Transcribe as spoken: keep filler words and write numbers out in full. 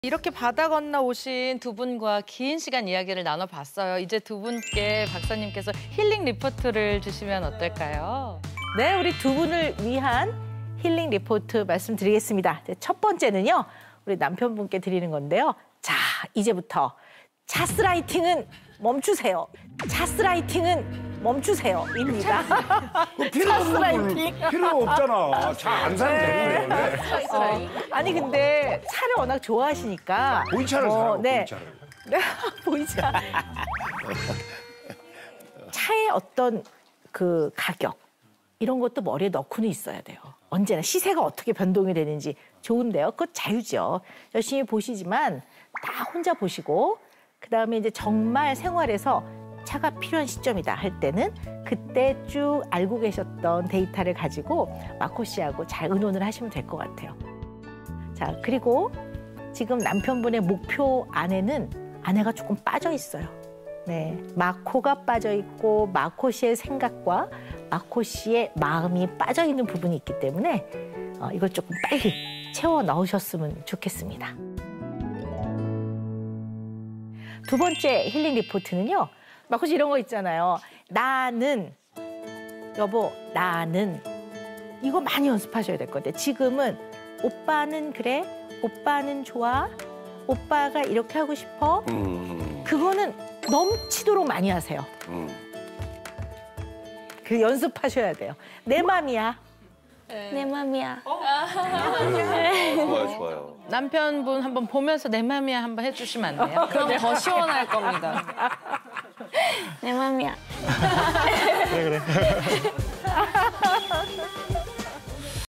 이렇게 바다 건너 오신 두 분과 긴 시간 이야기를 나눠봤어요. 이제 두 분께 박사님께서 힐링 리포트를 주시면 어떨까요? 네, 우리 두 분을 위한 힐링 리포트 말씀드리겠습니다. 첫 번째는요, 우리 남편분께 드리는 건데요. 자, 이제부터 차스라이팅은 멈추세요. 차스라이팅은 멈추세요. 입니다. 필요 없는 필요 없잖아. 차 안 사면 되는 거네. 어, 아니 근데 차를 워낙 좋아하시니까 보이차를 어, 사라고, 네. 보이차를. 보이차. 차의 어떤 그 가격 이런 것도 머리에 넣고는 있어야 돼요. 언제나 시세가 어떻게 변동이 되는지 좋은데요. 그것 자유죠. 열심히 보시지만 다 혼자 보시고 그다음에 이제 정말 생활에서 차가 필요한 시점이다 할 때는 그때 쭉 알고 계셨던 데이터를 가지고 마코 씨하고 잘 의논을 하시면 될 것 같아요. 자, 그리고 지금 남편분의 목표 안에는 아내가 조금 빠져 있어요. 네, 마코가 빠져 있고 마코 씨의 생각과 마코 씨의 마음이 빠져 있는 부분이 있기 때문에 어, 이걸 조금 빨리 채워 넣으셨으면 좋겠습니다. 두 번째 힐링 리포트는요. 마코 씨 이런 거 있잖아요. 나는, 여보, 나는. 이거 많이 연습하셔야 될 것 같아요. 지금은 오빠는 그래, 오빠는 좋아, 오빠가 이렇게 하고 싶어. 음. 그거는 넘치도록 많이 하세요. 음. 그 연습하셔야 돼요. 내 맘이야. 내 맘이야. 좋아요, 좋아요. 남편분 한번 보면서 내 맘이야 한번 해주시면 안 돼요? 그럼 더 시원할 겁니다. 내 맘이야. 그래 그래.